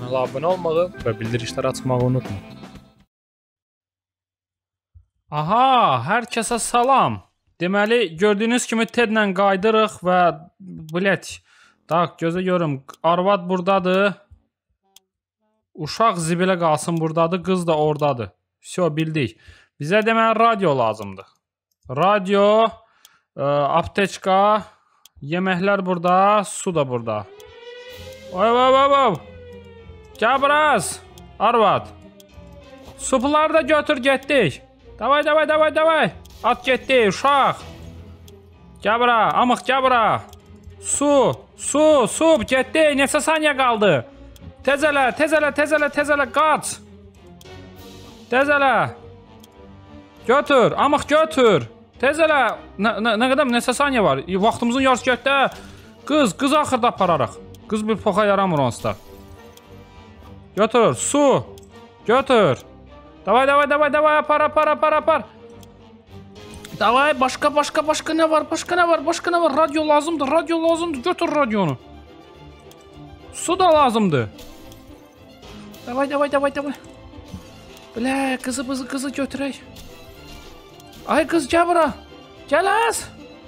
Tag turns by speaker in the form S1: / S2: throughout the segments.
S1: kanala abunə olmağı və bildirişləri açmağı unutma. Aha, hər kəsə salam. Deməli, gördüyünüz kimi Tedlə qaydırıq və gözə görüm, arvad buradadır. Uşaq zibilə qalsın buradadır, qız da oradadır. Всё, bildik. Bizə deməli radio lazımdır. Radio, aptečka, yeməklər burada, su da burada. Oy. Gəl biraz, arvad. Supları da götür getdik. Davay. At getdik, uşaq. Gəl bura, amıq gəl bura. Su, getdik. Neçə saniyə qaldı? Tezələ, qaç. Tezələ. Götür, amıq götür. Tezələ. Nə qədər, neçə saniyə var? Vaxtımızın yarısı getdə. Qız axırda apararıq. Qız bir poxa yaramır onsuz da. Götür, su. Götür. Davay, apar. Davay, başqa nə var? Radio lazımdır. Götür radionu. Su da lazımdır. Davay. Bilə, qızı götürək. Ay qız, gəl bura. Gəl az.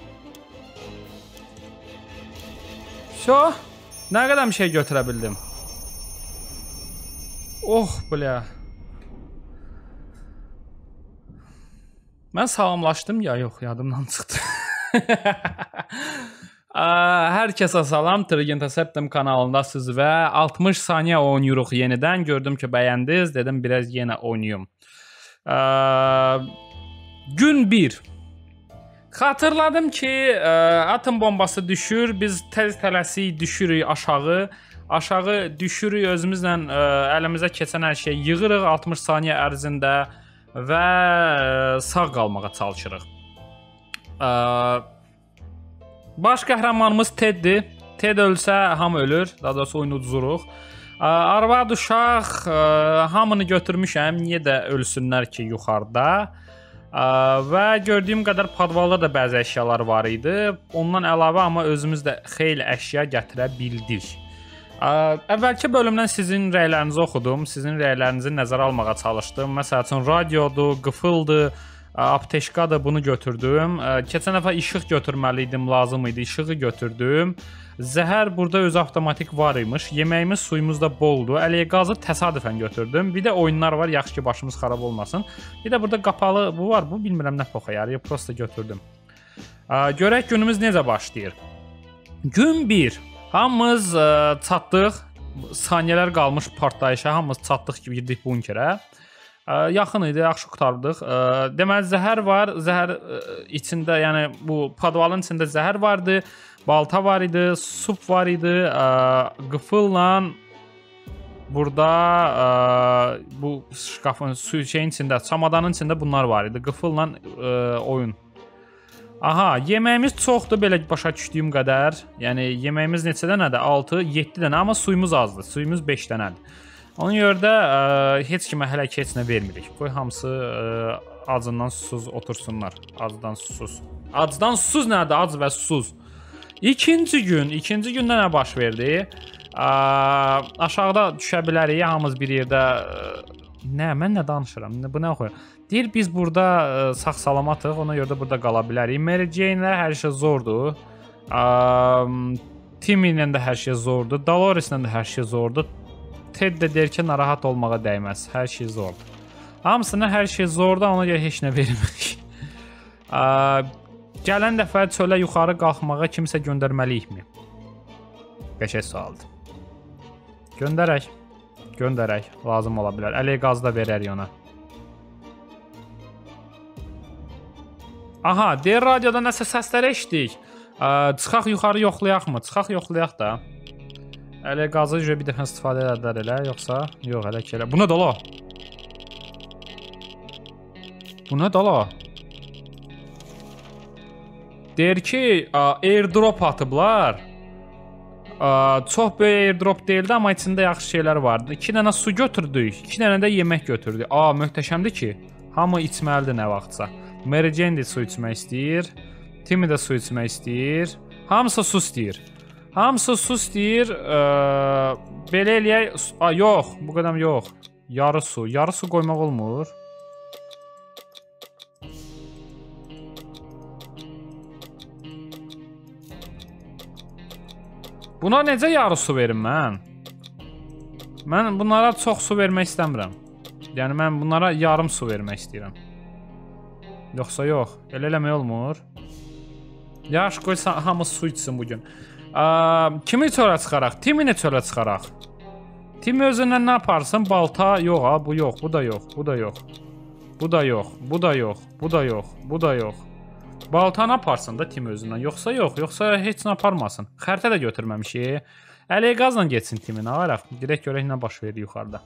S1: Nə qədər bir şey götürə bildim? Bilə. Mən salamlaşdım ya, yox, yadımdan çıxdı. Hər kəsə salam, Trigenta Septim kanalındasınız və 60 saniyə oynayırıq yenidən. Gördüm ki, bəyəndiniz, dedim biraz yenə oynayım. Gün 1. Xatırladım ki, atom bombası düşür, biz tez-tələsik düşürük aşağı. Aşağı düşürük, özümüzlə əlimizə keçən hər şeyi yığırıq 60 saniyə ərzində və sağ qalmağa çalışırıq. Baş qəhrəmanımız Teddir. Ted ölsə hamı ölür, daha doğrusu oyunu uduzuruq. Arvad, uşaq, hamını götürmüşəm, niyə də ölsünlər ki yuxarıda. Və gördüyüm qədər podvalda da bəzi əşyalar var idi. Ondan əlavə amma özümüz də xeyli əşya gətirə bildik. Əvvəlki bölümdən sizin rəylərinizi oxudum, sizin rəylərinizi nəzərə almağa çalışdım. Məsəl üçün radiodur, qıfıldır, apteşkadır, bunu götürdüm. Keçən dəfə işıq götürməli idim, lazım idi, işığı götürdüm. Zəhər burada öz avtomatik var imiş, yeməyimiz, suyumuz da boldur. Əliyə qazı təsadüfən götürdüm. Bir də oyunlar var, yaxşı ki başımız xarab olmasın. Bir də burada qapalı bu var, bu bilmirəm nə poxa yarı, prosta götürdüm. Görək günümüz necə başlayır. Gün 1. Hamımız çatdıq, saniyələr qalmış partlayışa, hamımız çatdıq ki, girdik bunkerə. Yaxın idi, yaxşı qurtardıq. Deməli, zəhər var, zəhər içində, yəni bu podvalın içində zəhər vardı, balta var idi, sup var idi, qıfılla burada bu şkafın, şeyin içində, çamadanın içində bunlar var idi, qıfılla oyun. Aha, yeməyimiz çoxdur, belə başa düşdüyüm qədər. Yəni, yeməyimiz neçə dənədir? 6, 7 dənə, amma suyumuz azdır. Suyumuz 5 dənədir. Ona görə də heç kimə hələ ki heç nə vermirik. Qoy hamısı acından susuz otursunlar. Acdan susuz. Acdan susuz nədir? Ac və susuz. İkinci gündə nə baş verdi? Aşağıda düşə bilərik, hamımız bir yerdə... Mən nə danışıram? Bu nə oxuyur? Deyir, biz burada sağ-salamatıq, ona görə də burada qala bilərik. Mary Jane-lə hər şey zordur. Timmy ilə də hər şey zordur. Dolores-lə də hər şey zordur. Ted də deyir ki, narahat olmağa dəyməz. Hər şey zordur. Hamısına hər şey zordur, ona görə heç nə vermirik. Gələn dəfə çölə yuxarı qalxmağa kimsə göndərməliyikmi? Qəşəng sualdır. Göndərək. Lazım ola bilər. Əliyə qazı da verərik ona. Aha, deyir radioda nəsə səslər eşitdik. Çıxaq yuxarı yoxlayaqmı? Çıxaq yoxlayaq da. Əliyə qazı bir dəfə istifadə edər elə, yoxsa? Yox, elə ki elə. Bu nə dala? Deyir ki, airdrop atıblar. Çox böyük airdrop deyildi, amma içində yaxşı şeylər vardı. 2 dənə su götürdük, 2 dənə də yemək götürdük. Möhtəşəmdir ki, hamı içməlidir nə vaxtsa. Mary Jane də su içmək istəyir, Timmy də su içmək istəyir. Hamısı su istəyir. Hamısı su istəyir. Belə eləyək. Yox, bu qədər yox. Yarı su. Yarı su qoymaq olmur. Buna necə yarı su verim mən? Mən bunlara çox su vermək istəmirəm. Yəni mən bunlara yarım su vermək istəyirəm. Yoxsa yox. Elə eləmək olmur. Yaxşı, qoy hamı su içsin bugün. Kimi çölə çıxaraq? Timini çölə çıxaraq. Tim özündən nə yaparsın? Balta yox ha, bu yox, bu da yox, bu da yox. Bu da yox, bu da yox, bu da yox, bu da yox. Balta nə yaparsın da Tim özündən? Yoxsa yox, yoxsa heç nə yaparmasın. Xəritə də götürməmişik. Əliyə qazla getsin Timin, alaraq. Direkt görək nə baş verir yuxarıda.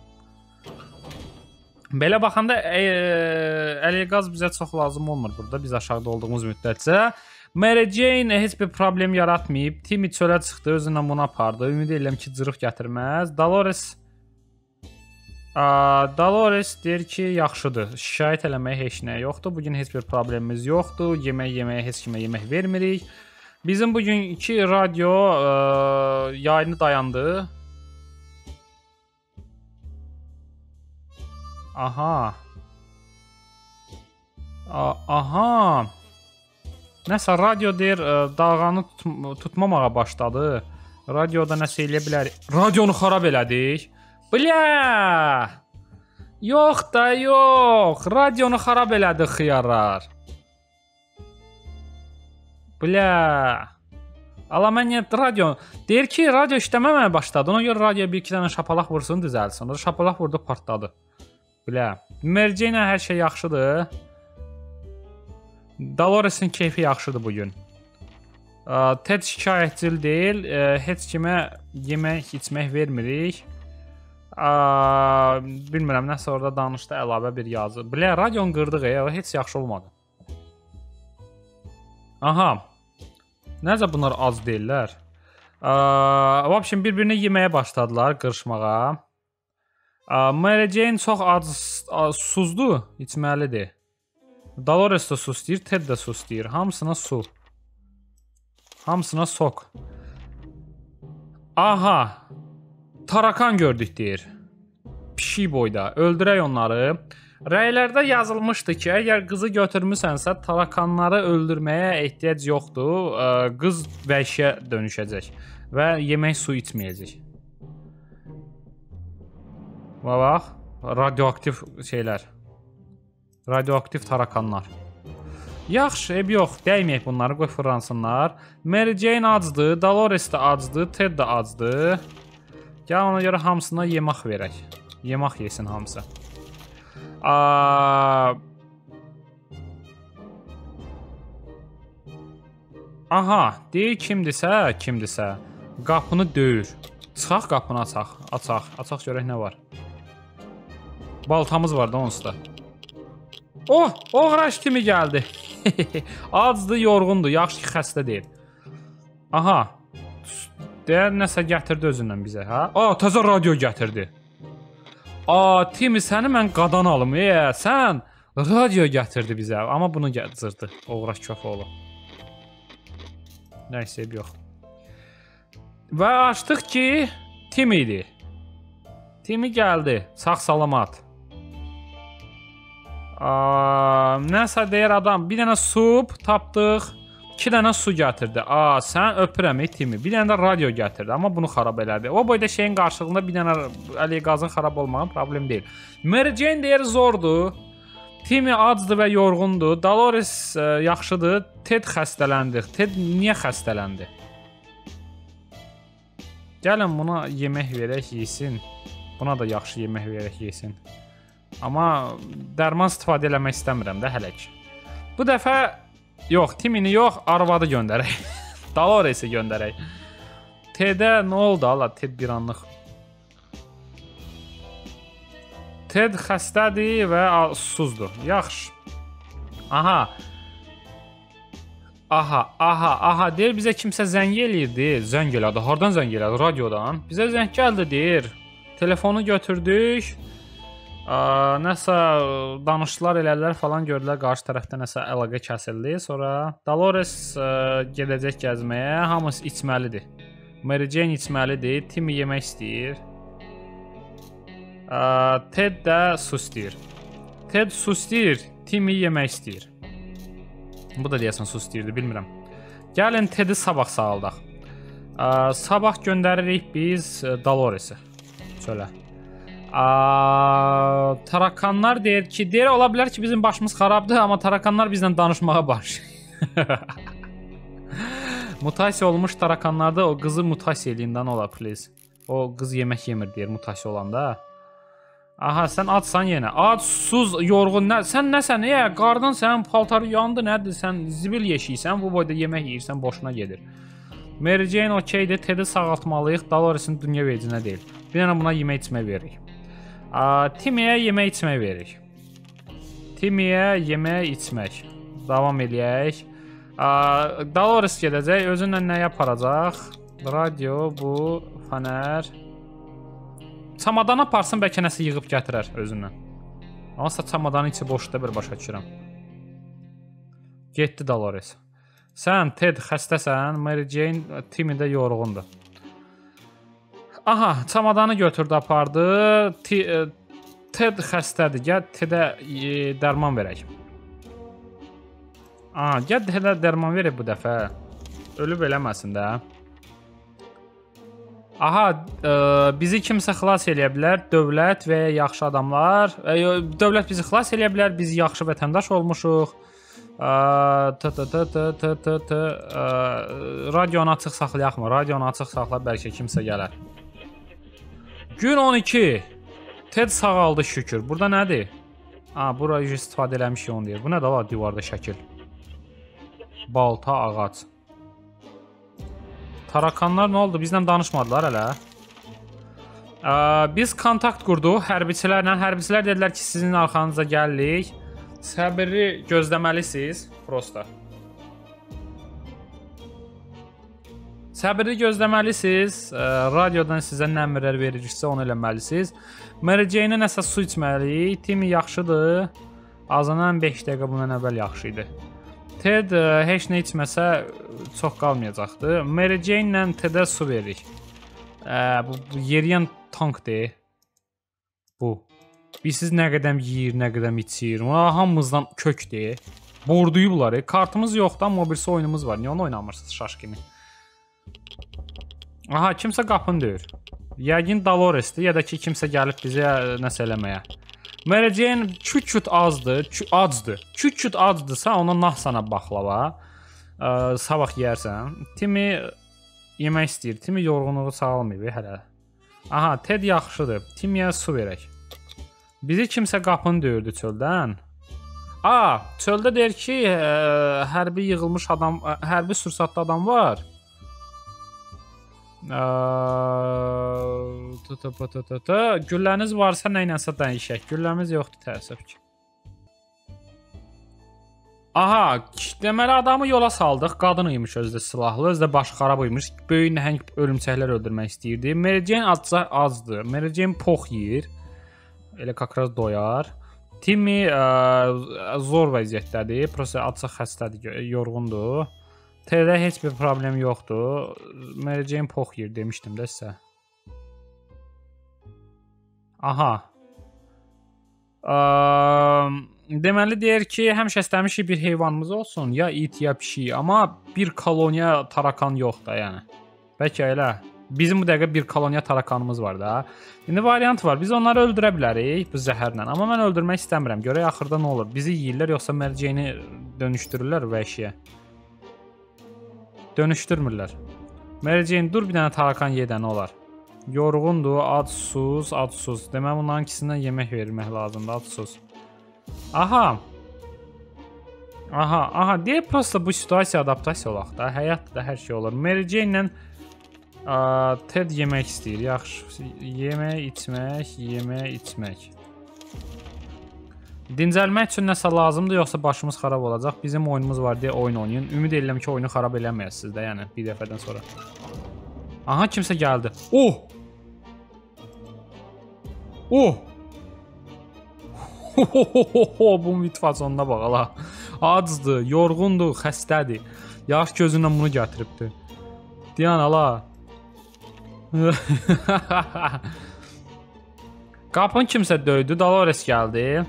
S1: Belə baxanda əliyə qaz bizə çox lazım olmur burada, biz aşağıda olduğumuz müddətcə. Mary Jane heç bir problem yaratmayıb. Timmy çölə çıxdı, özündən bunu apardı. Ümid edirəm ki, cırıq gətirməz. Dolores deyir ki, yaxşıdır. Şikayət eləməyə heç nə yoxdur. Bugün heç bir problemimiz yoxdur. Yeməyə heç kimə yemək vermirik. Bizim bugünkü radio yayını dayandı. Aha. Aha. Nəsə radio deyir, dalğanı tutmamağa başladı. Radioda nəsə eləyə bilərik. Radionu xarab elədik. Bля! Yox da yox. Radionu xarab elədik xiyarlar. Bля! Ala mən radio deyir ki, radio işləməməyə başladı. Ona görə radioya bir-iki dənə şapalaq vursun, düzəlsin. O şapalaq vurdu, partladı. Bля! Mary Jane hər şey yaxşıdır. Dolores'in keyfi yaxşıdır bugün. Ted şikayətçil deyil. Heç kimə yemək, içmək vermirik. Bilmirəm, nəsə orada danışdı, əlavə bir yazı. Bля, radionu qırdıq, o heç yaxşı olmadı. Aha. Necə bunlar az deyirlər? Vəbşin bir-birini yeməyə başladılar, qırışmağa. Mary Jane çox susuzdur, içməlidir. Dolores da su istəyir, Ted də su istəyir. Hamısına su. Hamısına sok. Aha. Tarakan gördük deyir. Pişik boyda. Öldürək onları. Rəylərdə yazılmışdı ki, əgər qızı götürmüsənsə, tarakanları öldürməyə ehtiyac yoxdur. Qız vəhşiyə dönüşəcək və yemək su içməyəcək. Bax, radioaktiv şeylər. Radioaktiv tarakanlar. Yaxşı, yox, dəyməyək bunları, qoy fırlansınlar. Mary Jane acdı, Dolores də acdı, Ted də acdı. Gəl ona görə hamısına yemək verək. Yemək yesin hamısı. Aha, deyir kimdisə, qapını döyür. Çıxaq qapını açaq görək nə var. Baltamız var da onsuz da. Oh, oğraş kimi gəldi. Acdı, yorğundur, yaxşı ki, xəstə deyil. Aha. Deyər, nəsə gətirdi özündən bizə, hə? Təzə radio gətirdi. Timmy, səni mən qadan alım, sən radio gətirdi bizə. Amma bunu cırdı, oğraş köfoğlu. Nəysə, yox. Və açdıq ki, Timmy idi. Timmy gəldi, sağ-salamat. Nəsə deyir adam, bir dənə su tapdıq, 2 dənə su gətirdi. Sən öpürəm Timmy. Bir dənə də radio gətirdi, amma bunu xarab elədi. O boyda şeyin qarşılığında bir dənə əliyə qazın xarab olmağı problem deyil. Mary Jane deyir zordur. Timmy acdı və yorğundur. Dolores yaxşıdır. Ted xəstələndi. Ted niyə xəstələndi? Gəlin buna yemək verək, yesin. Buna da yaxşı yemək verək, yesin. Amma dərman istifadə eləmək istəmirəm də hələ ki. Bu dəfə yox, Timmini yox, arvadı göndərək. Doloresi göndərək. Ted'ə nə oldu? Allah, Ted bir anlıq. Ted xəstədir və susuzdur. Yaxşı. Aha. Deyir, bizə kimsə zəng eləyirdi. Zəng elədi. Hardan zəng elədi? Radiodan. Bizə zəng gəldi, deyir. Telefonu götürdük. Nəsə danışdılar, elədilər falan, gördülər qarşı tərəfdə nəsə əlaqə kəsildi. Sonra Dolores gedəcək gəzməyə, hamısı içməlidir. Mary Jane içməlidir. Timmy yemək istəyir. Ted də su istəyir. Ted su istəyir. Timmy yemək istəyir. Bu da deyəsən su istəyirdi, bilmirəm. Gəlin Ted'i sabah sağaldaq. Sabah göndəririk biz Dolores-i. Şöyle. Tarakanlar deyir ki, ola bilər ki bizim başımız xarabdır, amma tarakanlar bizlə danışmağa başlayır. Mutasiya olmuş tarakanlarda o qızı mutasiya eləyindən ola, please. O qız yemək yemir deyir mutasiya olanda. Aha, sən acsan yenə. Ac, susuz, yorğun. Sən nəsən? Qardan sənin paltarı yandı, nədir? Sən zibil yeşiysən, bu boyda yemək yeyirsən, boşuna gedir. Mary Jane okeydir, Ted'i sağaltmalıyıq, Dolores'in dünya vecinə deyil. Bir dənə buna yemək içmək veririk. Timmy'yə yemək içmək veririk. Timmy'yə yemək içmək. Davam eləyək. Dolores gedəcək, özünlə nəyə aparacaq? Radio, bu, fənər. Çamadan aparsın, bəlkə nəsə yığıb gətirər özündən. Amma çamadanın içi boşda bir başa düşürəm. Getdi Dolores. Sən, Ted xəstəsən, Mary Jane, Timmy də yorğundur. Aha, çamadanı götürdü, apardı. Ted xəstədir, gəl Ted'ə dərman verək. Aha, gəl Ted'ə dərman verək bu dəfə. Ölüb eləməsin də. Aha, bizi kimsə xilas eləyə bilər, dövlət və ya yaxşı adamlar. Dövlət bizi xilas eləyə bilər, biz yaxşı vətəndaş olmuşuq. Radionu açıq saxlayaq mı? Radionu açıq saxla, bəlkə kimsə gələr. Gün 12. Ted sağaldı şükür. Burada nədir? Burayı istifadə eləmişik onu deyir. Bu nədir var divarda şəkil? Balta, ağac. Tarakanlar nə oldu? Bizlə danışmadılar hələ. Biz kontakt qurduq hərbiçilərlə. Hərbicilər dedilər ki, sizin arxanıza gəlirik. Səbirli gözləməlisiniz. Prosta. Səbirli gözləməlisiniz. Radiodan sizə nə əmrlər verirsə onu eləməlisiniz. Mary Jane-ə nəsə su içməliyik. Timmy yaxşıdır. Azından 5 dəqiqə bundan əvvəl yaxşı idi. Ted heç nə içməsə çox qalmayacaqdı. Mary Jane-lə Ted'ə su veririk. Bu yeriyən tankdır. Bu. Siz nə qədəm yeyir, nə qədəm içir. Hamımızdan kökdür. Borduyublar. Kartımız yoxdur, amma birisi oyunumuz var. Niyə onu oynamırsınız şaş kimi? Aha, kimsə qapını döyür. Yəqin Dolores'dir, ya da ki kimsə gəlib bizə nəsə eləməyə. Mary Jane küt-küt azdır, acdır. Küt-küt acdırsa ona nah sana baxlava. Sabah yeyərsən. Timmy yemək istəyir. Timmy yorğunluğu sağalmayıb hələ. Aha, Ted yaxşıdır. Timmy'yə su verək. Bizi kimsə qapını döyürdü çöldən. Çöldə deyir ki, hərbi yığılmış adam, hərbi sursatlı adam var. Gülləniz varsa nə ilənsə dəyişək. Gülləmiz yoxdur, təəssüf ki. Aha, deməli adamı yola saldıq. Qadın imiş özdə silahlı, özdə başı xarab imiş. Böyük nəhəng ölümçəklər öldürmək istəyirdi. Mary Jane azdır. Mary Jane pox yeyir. Elə kakraz doyar. Timmy zor vəziyyətdədir. Prosta açıq xəstədir, yorğundur. Ted'ə heç bir problem yoxdur. Mary Jane pox yeyir demişdim də sizə. Aha. Deməli deyir ki, həmişə istəmişik bir heyvanımız olsun, ya it ya pişik, amma bir koloniya tarakan yoxdur yəni. Bəlkə elə. Bizim bu dəqiqə bir koloniya tarakanımız var da. İndi variant var. Biz onları öldürə bilərik bu zəhərlə. Amma mən öldürmək istəmirəm. Görək axırda nə olur? Bizi yeyirlər yoxsa Mary Jane-i dönüşdürürlər vəhşiyə? Dönüşdürmürlər. Mary Jane dur bir dənə tarakan yedən olar. Yorğundur, adsuz, adsuz. Demək bunların ikisindən yemək vermək lazımdır, adsuz. Aha. Aha. Deyək prosta bu situasiya adaptasiya olaq da. Həyatda da hər şey olur. Mary Jane-lə Ted yemək istəyir. Yaxşı. Yemək, içmək. Dincəlmək üçün nəsə lazımdır, yoxsa başımız xarab olacaq. Bizim oyunumuz var deyə oyun oynayın. Ümid edirəm ki, oyunu xarab eləməyəsiniz də, yəni bir dəfədən sonra. Aha, kimsə gəldi. Bu mitfasonuna bax ala. Acdır, yorğundur, xəstədir. Yaş gözündən bunu gətiribdi. Diyan ala. Qapını kimsə döydü, Dolores gəldi.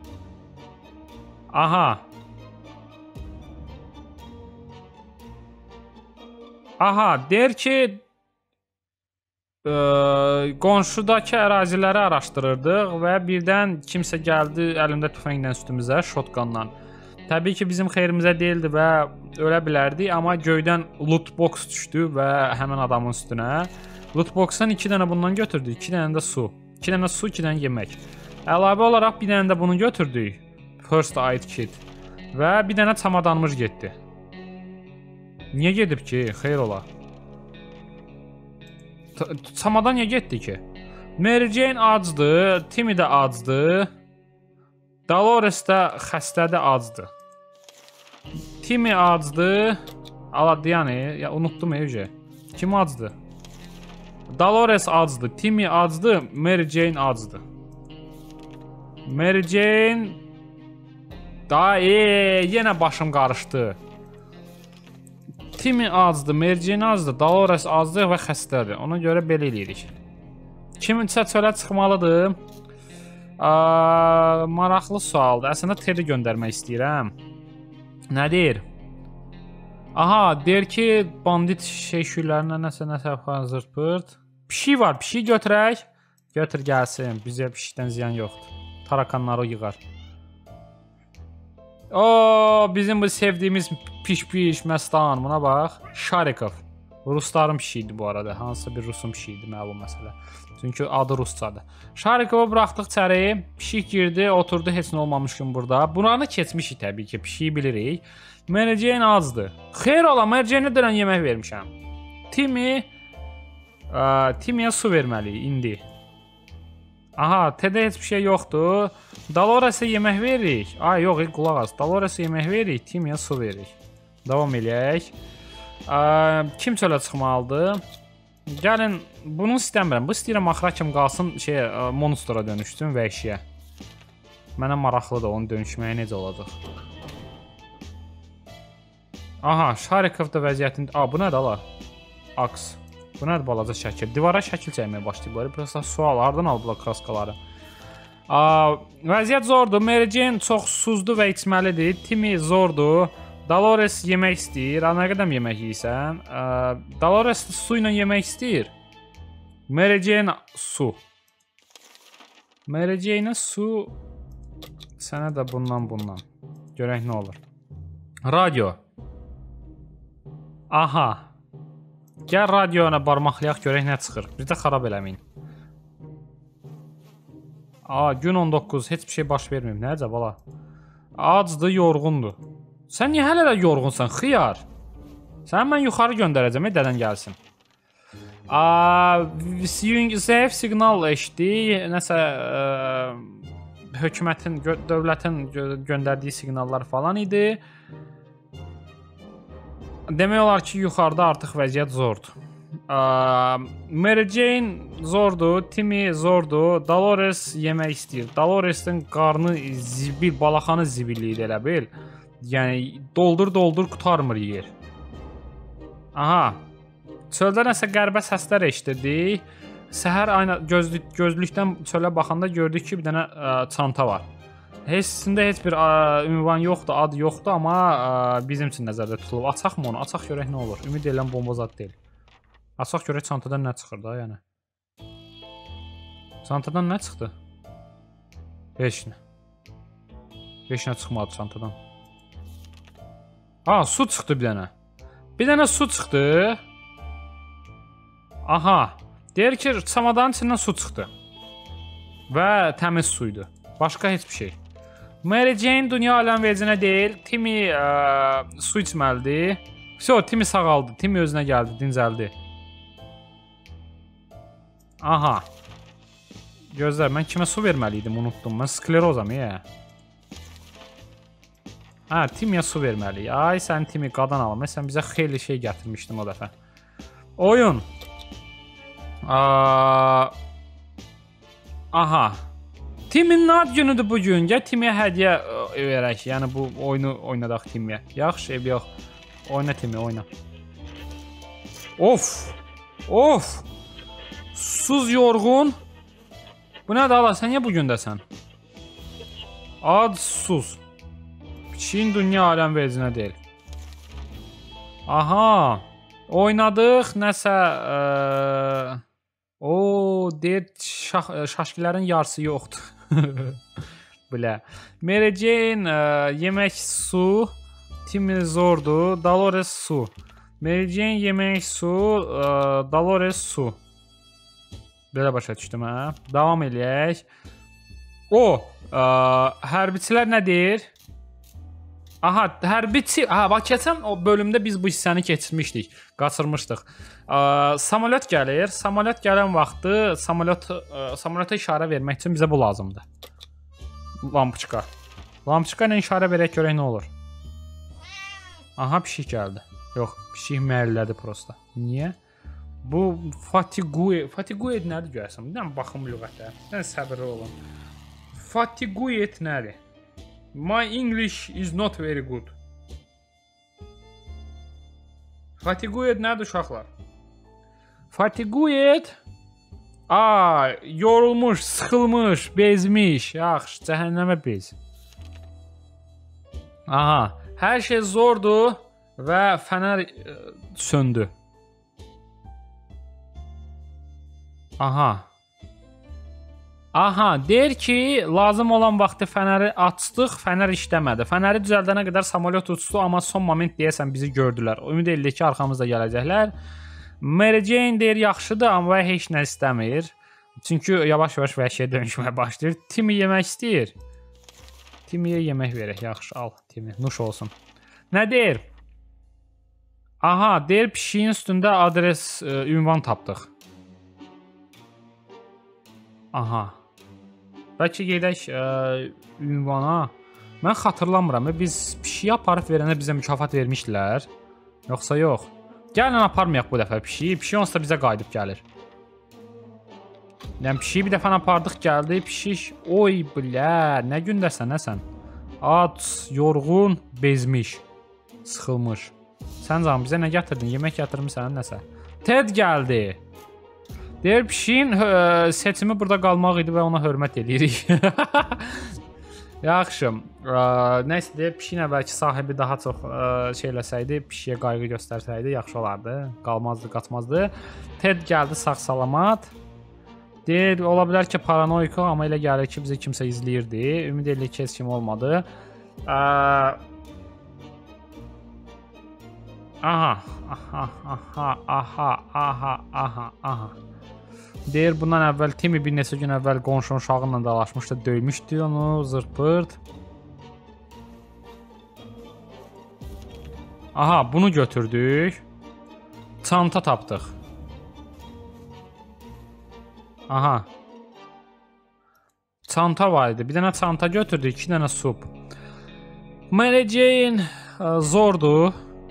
S1: Aha. Aha, deyir ki, qonşudakı əraziləri araşdırırdıq və birdən kimsə gəldi əlində tüfənglə üstümüzə, shotgunla. Təbii ki, bizim xeyrimizə deyildi və ölə bilərdik, amma göydən loot box düşdü və həmin adamın üstünə. Loot boxdan 2 dənə bundan götürdük, 2 dənə də su. 2 dənə su, 2 dənə yemək. Əlavə olaraq bir dənə də bunu götürdük. First aid kit. Və bir dənə çamadanımız getdi. Niyə gedib ki? Xeyr ola. Çamadan niyə getdi ki? Mary Jane acdı, Timmy də acdı. Dolores də xəstədir, acdı. Timmy acdı. Aladı yəni, ya unutdum evcə. Kim acdı? Dolores acdı, Timmy acdı, Mary Jane acdı. Mary Jane da yenə başım qarışdı. Timmy acdı, Mary Jane acdı, Dolores acdı və xəstədir. Ona görə belə eləyirik. Kiminsə çölə çıxmalıdır. Maraqlı sualdır. Əslində Terry göndərmək istəyirəm. Nə deyir? Aha, deyir ki, bandit şeyşülərinə nəsə hazır pırt. Pişik var, pişik götürək. Götür gəlsin, bizə pişikdən ziyan yoxdur. Tarakanları yığar. Bizim bu sevdiyimiz piş-piş məstan, buna bax. Sharikov. Rusların pişiydi bu arada. Hansısa bir Rusun pişiydi, məlum məsələ. Çünki adı Ruscadır. Şarikovu buraxdıq çəri. Pişik girdi, oturdu heç nə olmamış kimi burada. Buranı keçmişik təbii ki, pişiyi bilirik. Mary Jane azdı. Xeyr ola, Mary Jane-ə dönən yemək vermişəm. Timmy'yə su verməliyik indi. Aha, Ted'ə heç bir şey yoxdur. Dolores'ə yemək veririk. Ay, yox, qulaq as. Dolores'ə yemək veririk, Timmy'yə su veririk. Davam eləyək. Kim çölə çıxmalıdır? Gəlin, bunu istəmirəm. Bu istəyirəm axıra kimi qalsın, monstr'a dönüşsün, vəhşiyə. Mənə maraqlıdır onun dönüşməyə necə olacaq. Aha, Sharikov da vəziyyətində... Bu nədir ala? Aks. Bu nədir balaca şəkil? Divara şəkil çəkməyə başlayıblar. Biraz sual, hardan aldılar kraskaları? Vəziyyət zordur. Mary Jane çox susuzdur və içməlidir. Timmy zordur. Dolores yemək istəyir. Nə qədər yemək yeyirsən? Dolores su ilə yemək istəyir. Mary Jane su. Mary Jane su. Sənə də bundan. Görək nə olur. Radio. Aha. Gəl radiyona barmaqlayaq, görək nə çıxır. Bir də xarab eləməyin. Gün 19. Heç bir şey baş verməyim. Necə bala? Acdır, yorğundur. Sən niyə hələ də yorğunsan, xiyar? Sən mən yuxarı göndərəcəm, dədən gəlsin. Zəif siqnal eşdi. Nəsə hökumətin, dövlətin göndərdiyi siqnallar falan idi. Demək olar ki, yuxarıda artıq vəziyyət zordur. Mary Jane zordur, Timmy zordur, Dolores yemək istəyir. Dolores'in qarnı zibil, balaxanı zibilliydi elə bil. Yəni, doldur, qutarmır yer. Aha. Çöldə nəsə qəribə səslər eşitdirdik. Səhər gözlükdən çölə baxanda gördük ki, bir dənə çanta var. Hissində heç bir ünvan yoxdur, ad yoxdur, amma bizim üçün nəzərdə tutulub. Açaq mı onu? Açaq görək nə olur. Ümid edirəm bomba zad deyil. Açaq görək çantadan nə çıxır da, yəni. Çantadan nə çıxdı? Heç nə. Heç nə çıxmadı çantadan. Su çıxdı bir dənə. Bir dənə su çıxdı. Aha. Deyir ki, çamadanın içindən su çıxdı. Və təmiz suydu. Başqa heç bir şey. Mary Jane dünya aləm vecinə deyil. Timmy su içməlidir. Timmy sağaldı. Timmy özünə gəldi, dincəldi. Aha. Gözlər, mən kimə su verməliydim, unutdum. Mən sklerozam, Timmy'yə su verməliyik. Ay, sən Timmy qadan alım. Sən bizə xeyli şey gətirmişdin o dəfə. Oyun. Aha. Timmy'nin ad günüdür bugün. Gəl Timmy'yə hədiyyə verək. Yəni bu oyunu oynadaq Timmy'yə. Yaxşı, ev yox. Oyna Timmy, oyna. Of. Suz yorğun. Bu nədir ala? Sən niyə bu gündəsən? Adsuz. Çin dünya aləm vecinə deyil. Aha. Oynadıq nəsə deyir şaşkilərin yarısı yoxdur. Bilə. Mary Jane yemək su, Timmy zordur, Dolores su. Mary Jane yemək su, Dolores su. Belə başa düşdüm hə. Davam eləyək. Hərbiçilər nə deyir? Aha, hərbiçi. Aha, bax keçən o bölümdə biz bu hissəni keçirmişdik, qaçırmışdıq. Samolyot gəlir. Samolyot gələn vaxtı samolyota işarə vermək üçün bizə bu lazımdır. Lampoçka. Lampoçka ilə işarə verək görək nə olur. Aha, pişik gəldi. Yox, pişik məhəllədi prosta. Niyə? Bu fatiguet nədir görəsən? Bir dənə baxım lüğətə. Bir dənə səbirli olun. Fatiguet nədir? My English is not very good. Fatiguet nədir uşaqlar? Fatiguet yorulmuş, sıxılmış, bezmiş. Yaxşı, cəhənnəmə bez. Aha, hər şey zordur və fənər söndü. Aha, deyir ki, lazım olan vaxtı fənəri açdıq, fənər işləmədi. Fənəri düzəldənə qədər samolyot uçdu, amma son moment deyəsən bizi gördülər. Ümid edirik ki, arxamızda gələcəklər. Mary Jane deyir, yaxşıdır, amma heç nə istəmir. Çünki yavaş-yavaş vəhşiyə dönüşməyə başlayır. Timmy yemək istəyir. Timmy'yə yemək verək, yaxşı, al Timmy, nuş olsun. Nə deyir? Aha, deyir, pişiyin üstündə adres, ünvan tapdıq. Aha. Bəlkə gedək ünvana. Mən xatırlamıram. Biz pişiyi aparıb verəndə bizə mükafat vermişdilər. Yoxsa yox. Gəlin aparmayaq bu dəfə pişiyi. Pişik onsuz da bizə qayıdıb gəlir. Yəni pişiyi bir dəfə apardıq gəldi. Pişik, oy bilə, nə gündəsən, nəsən? Ac, yorğun, bezmiş, sıxılmış. Sən canım bizə nə gətirdin? Yemək gətirmisən, nəsə? Ted gəldi. Deyir, pişiyin seçimi burada qalmaq idi və ona hörmət edirik. Yaxşı. Nəysə, deyir, pişiyin əvvəlki sahibi daha çox şey eləsəydi, pişiyə qayğı göstərsəydi, yaxşı olardı. Qalmazdı, qaçmazdı. Ted gəldi sağ-salamat. Deyir, ola bilər ki, paranoiko, amma elə gəlir ki, bizi kimsə izləyirdi. Ümid edirik ki, heç kim olmadı. Aha. Deyir, bundan əvvəl Timmy bir neçə gün əvvəl qonşunun uşağıyla dalaşmışdı, döymüşdü onu, zırpırt. Aha, bunu götürdük. Çanta tapdıq. Aha. Çanta var idi. Bir dənə çanta götürdük, 2 dənə sup. Mary Jane zordur.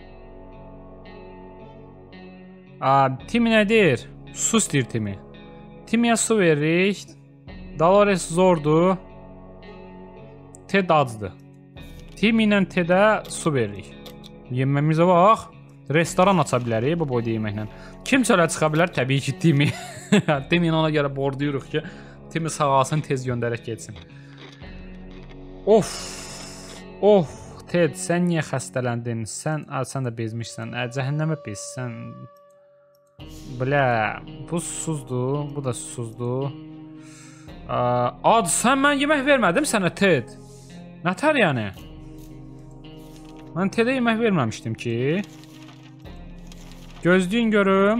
S1: Timmy nə deyir? Su istəyir Timmy. Timmy'yə su veririk. Dolores zordur. Ted acdır. Timmy ilə Ted'ə su veririk. Yeməmizə bax. Restoran aça bilərik bu boyda yeməklə. Kim çölə çıxa bilər? Təbii ki, Timmy. Timmy'ni ona görə borduyuruq ki, Timmy sağalsın, tez göndərək getsin. Of, Ted, sən niyə xəstələndin? Sən də bezmişsən. Cəhənnəmə bezsən. Bilə, bu susuzdur, bu da susuzdur. Sən mən yemək vermədim sənə, Ted. Nətər yəni? Mən Ted'ə yemək verməmişdim ki. Gözləyin görüm.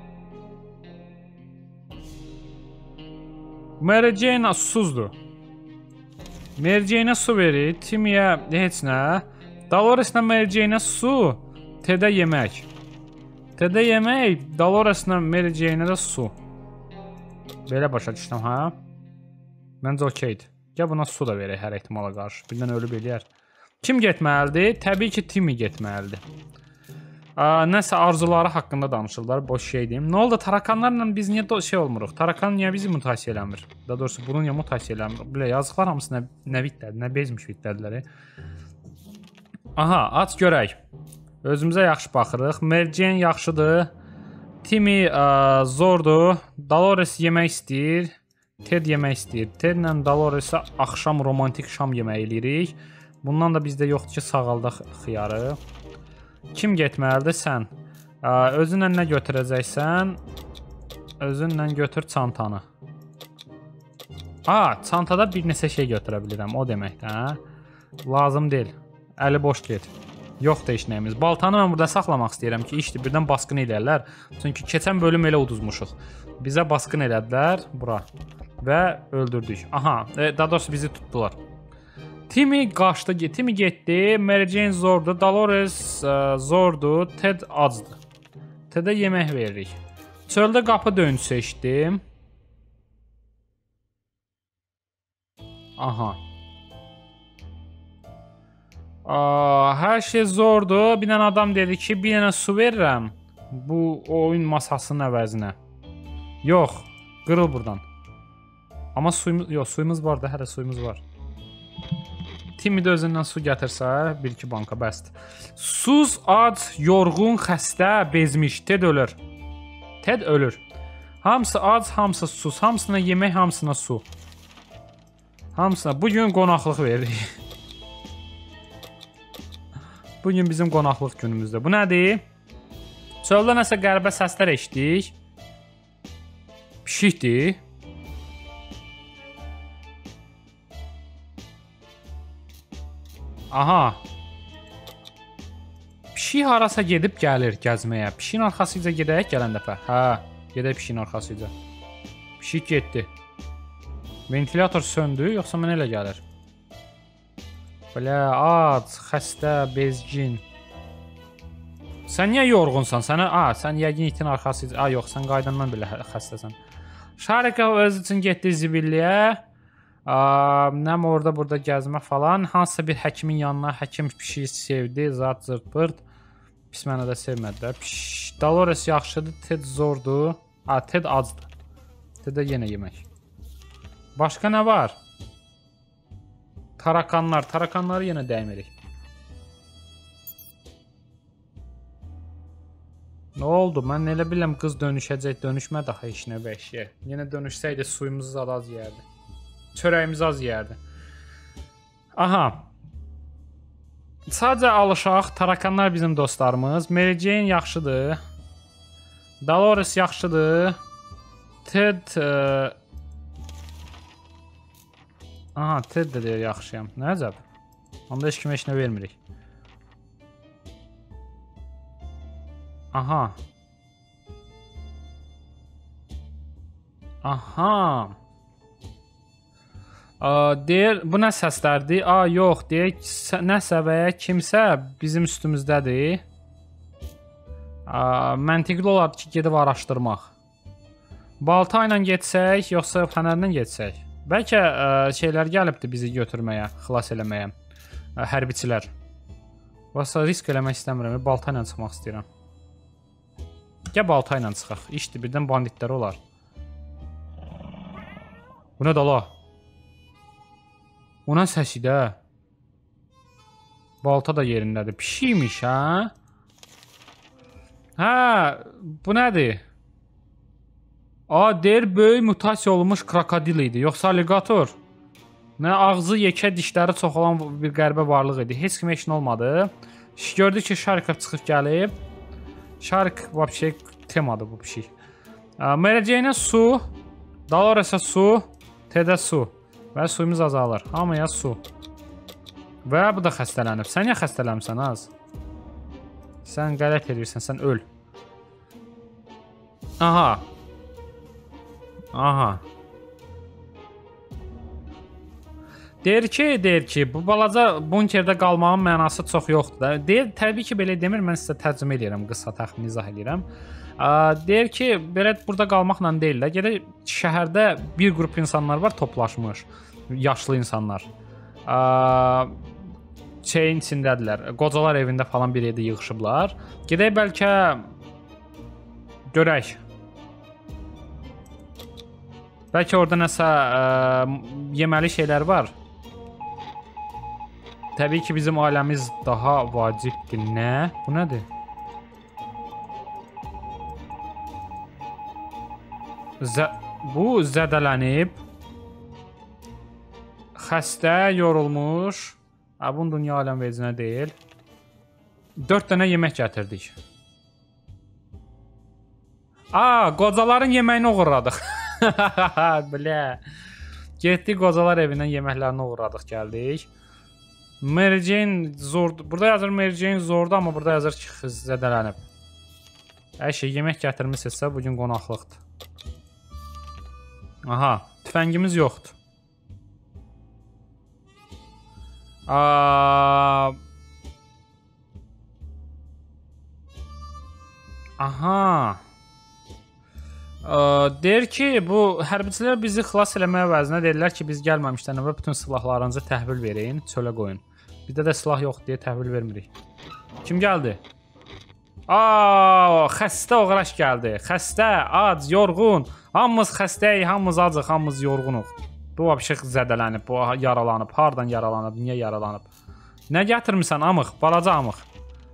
S1: Mary Jane susuzdur. Mary Jane'ə su verir, Timmy'yə heç nə. Dolores'lə Mary Jane'ə su, Ted'ə yemək. Ted'ə yemək, Dolores'lə Mary Jane'ə də su. Belə başa düşdüm, hə? Məncə okeydir. Gəl buna su da verək hər ehtimala qarşı. Birdən ölüb eləyər. Kim getməlidir? Təbii ki, Timmy getməlidir. Nəsə arzuları haqqında danışırlar, boş şey deyim. Nə oldu, tarakanlarla biz niyə şey olmuruq? Tarakan niyə bizi mutasiya eləmir? Daha doğrusu bunu niyə mutasiya eləmir? Bilə, yazıqlar hamısı nə vitlədir, nə bezmiş vitlədirlər. Aha, aç görək. Özümüzə yaxşı baxırıq. Mary Jane yaxşıdır. Timmy zordur. Dolores yemək istəyir. Ted yemək istəyir. Tedlə Dolores'ə axşam romantik şam yeməyi eləyirik. Bundan da bizdə yoxdur ki, sağaldaq xiyarı. Kim getməlidir? Sən. Özünlə nə götürəcəksən? Özünlə götür çantanı. Çantada bir neçə şey götürə bilirəm. O deməkdir, hə? Lazım deyil. Əli boş get. Yoxdur heç nəyimiz. Baltanı mən burada saxlamaq istəyirəm ki, işdir, birdən basqın eləyərlər. Çünki keçən bölüm elə uduzmuşuq. Bizə basqın elədilər bura. Və öldürdük. Aha, daha doğrusu bizi tutdular. Timmy qaçdı, Timmy getdi. Mary Jane zordur. Dolores zordur. Ted acdır. Ted'ə yemək veririk. Çöldə qapı döyüntüsü seçdim. Aha. Hər şey zordur. Bir dənə adam dedi ki, bir dənə su verirəm. Bu oyun masasının əvəzinə. Yox, qırıl buradan. Amma suyumuz var da, hələ suyumuz var. Timmy də özündən su gətirsə, 1-2 banka bəsdir. Suz, ac, yorğun, xəstə, bezmiş. Ted ölür. Ted ölür. Hamısı ac, hamısı susuz. Hamısına yemək, hamısına su. Hamısına. Bugün qonaqlıq veririk. Bugün bizim qonaqlıq günümüzdür. Bu nədir? Çöldə nəsə qəribə səslər eşitdik. Pişikdir. Aha. Pişik harasa gedib gəlir gəzməyə. Pişiyin arxasıca gedək gələn dəfə. Hə, gedək pişiyin arxasıca. Pişik getdi. Ventilator söndü, yoxsa mənə elə gəlir? Belə, ac, xəstə, bezgin. Sən niyə yorğunsan? Sən yəqin itin arxasıca... Yox, sən qaydandan belə xəstəsən. Şarika öz üçün getdi zibilliyə. Nəm orada burada gəzmə falan. Hansısa bir həkimin yanına, həkim pişiyi sevdi, zat zırt-pırt. Pis mənə də sevmədi. Dolores yaxşıdır, Ted zordur. Ted acdır. Ted'ə yenə yemək. Başqa nə var? Tarakanlar. Tarakanları yenə dəymirik. Nə oldu? Mən elə biləm qız dönüşəcək. Dönüşmədi axı heç nə bəşiyə. Yenə dönüşsəydi suyumuzu az yeyərdi. Çörəyimizi az yeyərdi. Aha. Sadəcə alışaq. Tarakanlar bizim dostlarımız. Mary Jane yaxşıdır. Dolores yaxşıdır. Ted... Aha, Ted də deyir yaxşıyam. Nə əcəb? Onda heç kimə heç nə vermirik. Aha. Aha. Deyir, bu nə səslərdir? Yox, deyir, nəsə və ya kimsə bizim üstümüzdədir. Məntiqli olardı ki, gedib araşdırmaq. Balta ilə getsək, yoxsa fənərlə getsək? Bəlkə şeylər gəlibdir bizi götürməyə, xilas eləməyə. Hərbiçilər. Varsa risk eləmək istəmirəm, balta ilə çıxmaq istəyirəm. Gəl balta ilə çıxaq. İşdir, birdən banditlər olar. Bu nə dala? O nə səsi də? Balta da yerindədir. Pişiymiş, hə? Hə, bu nədir? Deyir, böyük mutasiya olmuş krokodil idi. Yoxsa alligator. Nə, ağzı yekə, dişləri çox olan bir qəribə varlıq idi. Heç kim heç nə olmadı. Gördü ki, Şarika çıxıb gəlib. Şarik vəbşə temadır bu pişik. Mary Jane-ə su. Dolores'ə su. Ted'ə su. Və suyumuz azalır. Hamıya su. Və bu da xəstələnib. Sən niyə xəstələnmirsən az? Sən qələt edirsən, sən öl. Aha. Aha. Deyir ki, bu balaca bunkerdə qalmağın mənası çox yoxdur da. Deyir, təbii ki, belə demir, mən sizə tərcümə edirəm, qısa təxmin izah edirəm. Deyir ki, belə burada qalmaqla deyil də, gedək şəhərdə bir qrup insanlar var toplaşmış, yaşlı insanlar. Şeyin içindədirlər, qocalar evində falan bir yerdə yığışıblar. Gedək bəlkə görək. Bəlkə orada nəsə yeməli şeylər var. Təbii ki, bizim ailəmiz daha vacibdir. Nə? Bu nədir? Bu zədələnib. Xəstə, yorulmuş. Bunun dünya aləm vecinə deyil. 4 dənə yemək gətirdik. Qocaların yeməyini uğurladıq. Bilə. Getdik qocalar evindən yeməklərini uğurladıq, gəldik. Mary Jane zordur. Burada yazır Mary Jane zordur, amma burada yazır ki, zədələnib. Hər şey yemək gətirmişsizsə, bugün qonaqlıqdır. Aha, tüfəngimiz yoxdur. Aha. Deyir ki, bu hərbiçilər bizi xilas eləməyə vəzinə deyirlər ki, biz gəlməmişdən əvvəl bütün silahlarınızı təhvil verin, çölə qoyun. Bizdə də silah yox deyə təhvil vermirik. Kim gəldi? Xəstə oğraş gəldi. Xəstə, ac, yorğun. Hamımız xəstəyik, hamımız acıq, hamımız yorğunuq. Bu vəbşə zədələnib, bu yaralanıb. Hardan yaralanıb, niyə yaralanıb? Nə gətirmirsən amıq, balaca amıq?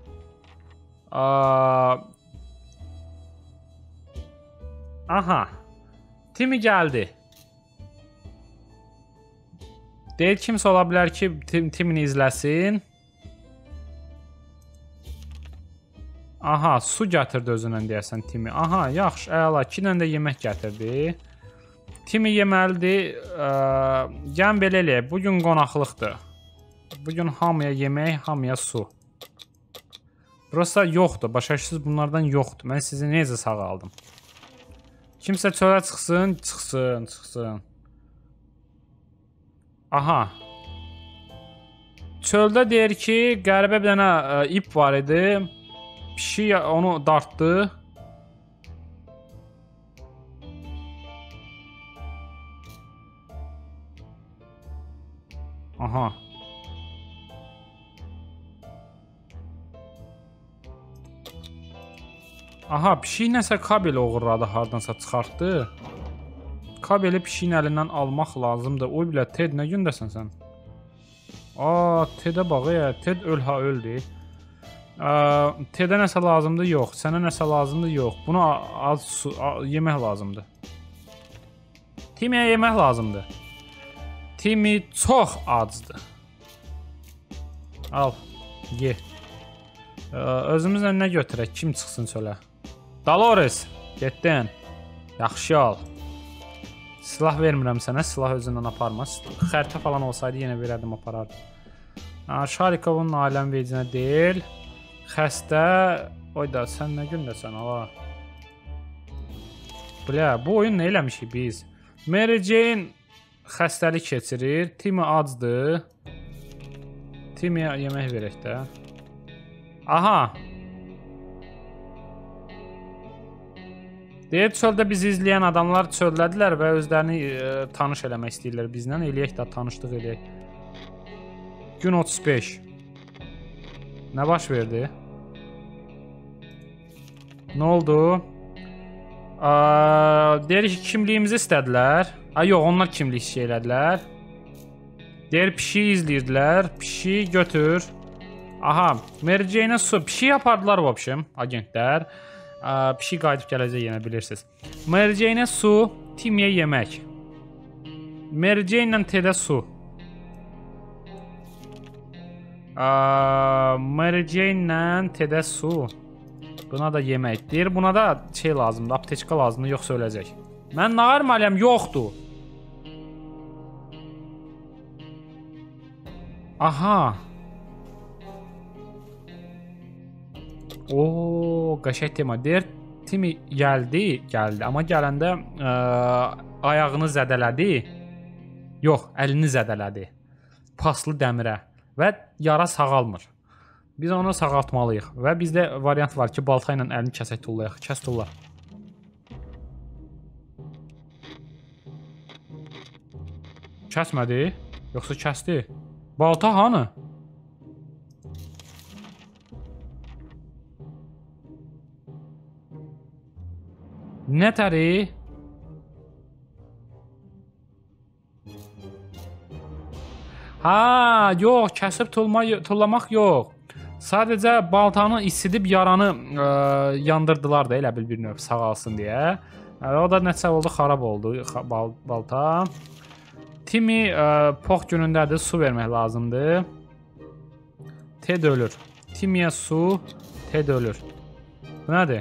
S1: Aha. Timi gəldi. Deyil kimsə ola bilər ki, Timini izləsin. Aha, su gətirdi özündən deyəsən Timi. Aha, yaxşı, əla. 2 dənə də yemək gətirdi. Timi yeməlidir. Gəlin belə eləyək. Bugün qonaqlıqdır. Bugün hamıya yemək, hamıya su. Burası yoxdur. Başa bunlardan yoxdur. Mən sizi necə sağaldım? Kimsə çölə çıxsın, çıxsın. Aha. Çöldə deyir ki, qəribə bir dənə ip var idi. Pişik onu dartdı. Aha. Aha, pişik nəsə kabeli uğurladı, hardansa çıxartdı. Kabeli pişiyin əlindən almaq lazımdır. Oy bilə, Ted, nə gündəsən sən? Ted'ə bax, Ted öldü. Ted'ə nəsə lazımdır? Yox. Sənə nəsə lazımdır? Yox. Buna az su, yemək lazımdır. Timiyə yemək lazımdır. Timi çox acdır. Al, ye. Özümüzlə nə götürək? Kim çıxsın çölə? Dolores, getdin. Yaxşı al. Silah vermirəm sənə, silah özündən aparma. Xəritə falan olsaydı yenə verərdim, aparardım. Şarikovun aləm vecinə deyil. Xəstə. Oyda, sən nə gündəsən, ala? Bilə, bu oyun nə eləmişik biz? Mary Jane xəstəlik keçirir. Timi acdır. Timiyə yemək verək də. Aha. Deyir, çöldə bizi izləyən adamlar çöllədilər və özlərini tanış eləmək istəyirlər bizlə. Eləyək də, tanışlıq eləyək. Gün 35. Nə baş verdi? Nə oldu? Deyir ki, kimliyimizi istədilər. Yox, onlar kimlik şey elədilər. Deyir, pişiyi izləyirdilər. Pişiyi götür. Aha, Mary Jane'ə su. Pişiyi apardılar bu opşim, agentlər. Pişik qayıdıb gələcək yenə bilirsiniz. Mary Jane'ə su, Timiyə yemək. Mary Jane ilə Ted'ə su. Mary Jane ilə Ted'ə su. Buna da yemək. Deyir, buna da şey lazımdır, apteçka lazımdır, yoxsa öləcək. Mən nə armalıyam, yoxdur. Aha. Qəşəng tema. Deyir, Timi gəldi, amma gələndə ayağını zədələdi. Yox, əlini zədələdi. Paslı dəmirə və yara sağalmır. Biz onu sağaltmalıyıq və bizdə variant var ki, balta ilə əlini kəsək tullayaq. Kəs tulla. Kəsmədi? Yoxsa kəsdi? Balta hanı? Nə təri? Yox, kəsib tullamaq yox. Sadəcə baltanı isidib yaranı yandırdılar da elə bir növ sağalsın deyə. O da nəsə oldu, xarab oldu balta. Timmy pox günündədir, su vermək lazımdır. Ted ölür. Timmy'yə su, Ted ölür. Bu nədir?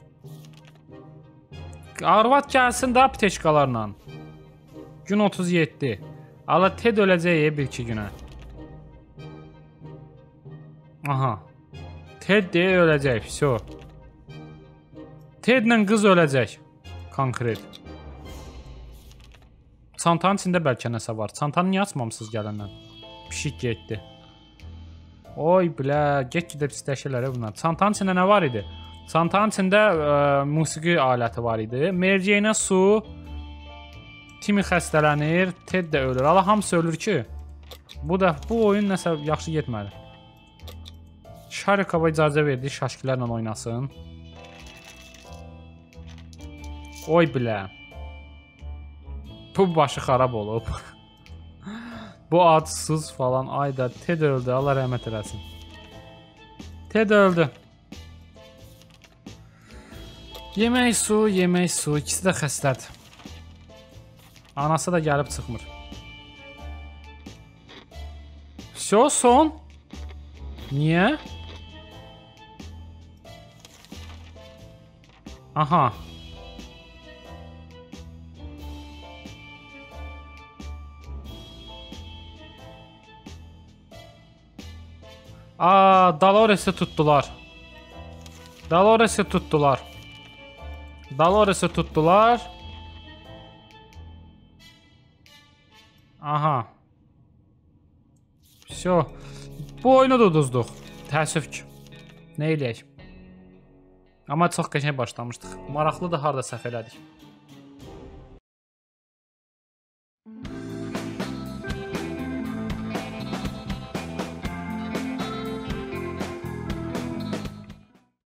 S1: Arvad gəlsin də apteçkalarla. Gün 37. Ala Ted öləcək bir-iki günə. Aha. Ted deyə öləcək, vəsə. Tedlə qız öləcək. Konkret. Çantanın içində bəlkə nəsə var. Çantanı niyə açmamısınız gələndən? Pişik getdi. Oy bilə, get gedib istəşələrə bunlar. Çantanın içində nə var idi? Çantanın içində musiqi aləti var idi. Merceğinə su. Timmy xəstələnir. Ted də ölür. Allah hamısı ölür ki. Bu oyun nəsə yaxşı getmədi. Şarikova icazə verdi şaşkilərlə oynasın. Oy bilə. Bu başı xarab olub. Bu adsız falan. Ayda Ted öldü. Allah rəhmət eləsin. Ted öldü. Yemək su, yemək su. İkisi də xəstədir. Anası da gəlib çıxmır. Vəsə son. Niyə? Aha. Dolores'i tutdular. Dolores'i tutdular. Dolores'i tutdular. Aha. Vəsə. Bu oyunu da uduzduq. Təəssüf ki. Nə eləyək? Amma çox qəşəng başlamışdıq. Maraqlıdır, harda səhv elədik.